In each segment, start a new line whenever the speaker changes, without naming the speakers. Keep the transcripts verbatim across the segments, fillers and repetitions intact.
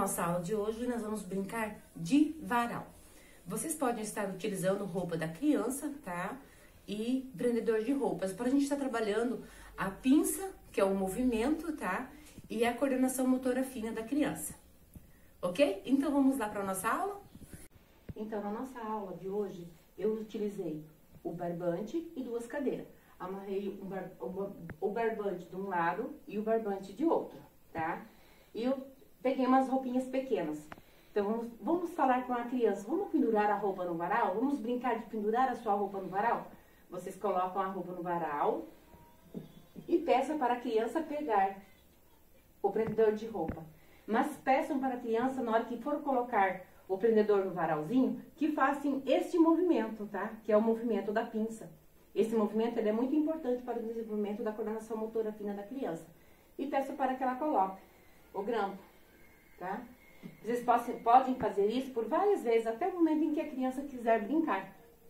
nossa aula de hoje, nós vamos brincar de varal. Vocês podem estar utilizando roupa da criança, tá? E prendedor de roupas. Para a gente estar trabalhando a pinça, que é o movimento, tá? E a coordenação motora fina da criança. Ok? Então, vamos lá para a nossa aula? Então, na nossa aula de hoje, eu utilizei o barbante e duas cadeiras. Amarrei um bar, o barbante de um lado e o barbante de outro, tá? E eu peguei umas roupinhas pequenas. Então, vamos, vamos falar com a criança. Vamos pendurar a roupa no varal? Vamos brincar de pendurar a sua roupa no varal? Vocês colocam a roupa no varal e peçam para a criança pegar o prendedor de roupa. Mas peçam para a criança, na hora que for colocar o prendedor no varalzinho, que façam este movimento, tá? Que é o movimento da pinça. Esse movimento ele é muito importante para o desenvolvimento da coordenação motora fina da criança. E peço para que ela coloque o grampo, tá? Vocês possam, podem fazer isso por várias vezes, até o momento em que a criança quiser brincar.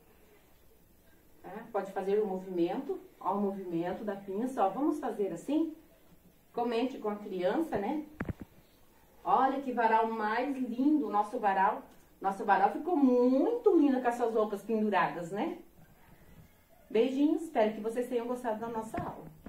Tá? Pode fazer o movimento, ó, o movimento da pinça, ó, vamos fazer assim? Comente com a criança, né? Olha que varal mais lindo, o nosso varal. Nosso varal ficou muito lindo com essas roupas penduradas, né? Beijinhos, espero que vocês tenham gostado da nossa aula.